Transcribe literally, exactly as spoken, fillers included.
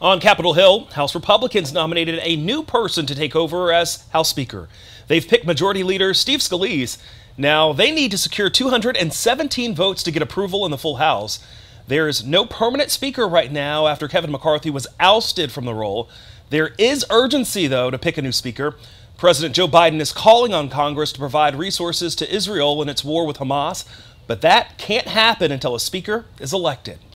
On Capitol Hill, House Republicans nominated a new person to take over as House Speaker. They've picked Majority Leader Steve Scalise. Now, they need to secure two hundred seventeen votes to get approval in the full House. There's no permanent speaker right now after Kevin McCarthy was ousted from the role. There is urgency, though, to pick a new speaker. President Joe Biden is calling on Congress to provide resources to Israel in its war with Hamas, but that can't happen until a speaker is elected.